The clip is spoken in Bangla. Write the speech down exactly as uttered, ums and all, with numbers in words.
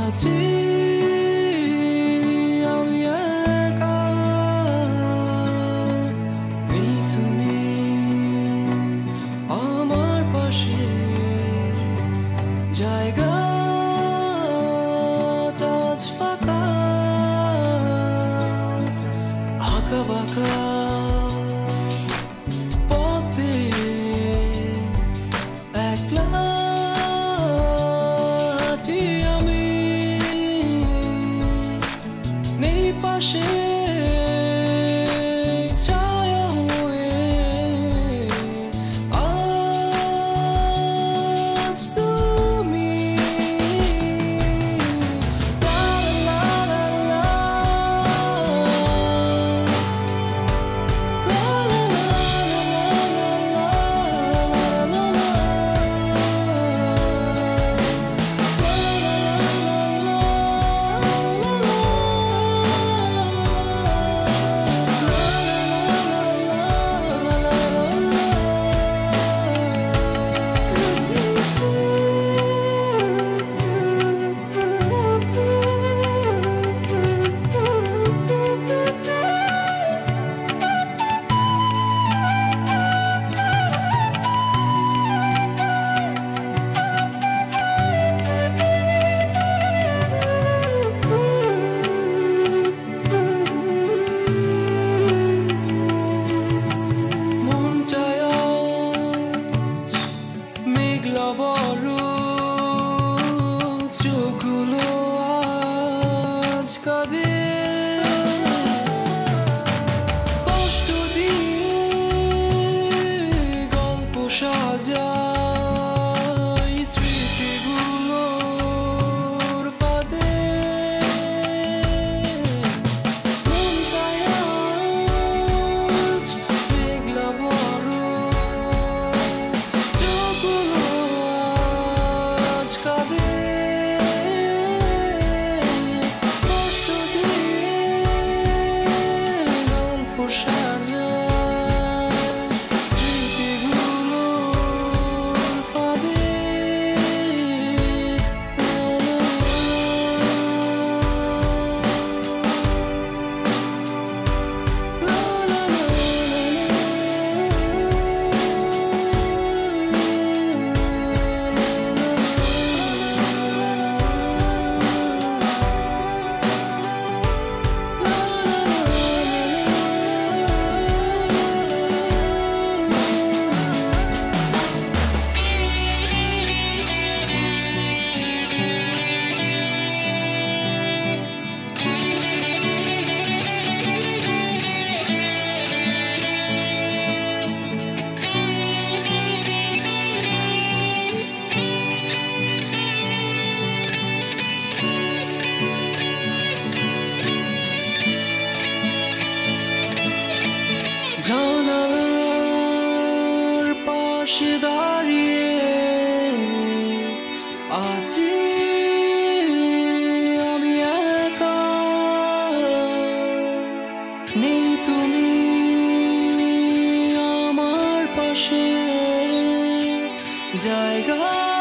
আছি আমি একা, নেই তুমি আমার পাশে, জায়গাটা আজ ফাঁকা, আঁকা বাঁকা পথ পেয়ে একলা হাঁটি আমি, নেই পাশে ছায়া হয়ে আজ তুমি। লা লা লা লা লা লা লা লা লা চোখগুলো আজ কাঁদে, কষ্ট দিয়ে গল্প সাজাই স্মৃতিগুলোর ফাঁদে। মনটায় আজ মেঘলা বড়, চোখগুলো আজ কাঁদে, জানালার পাশে দাঁড়িয়ে আছি আমি একা, নেই তুমি আমার পাশে, জায়গা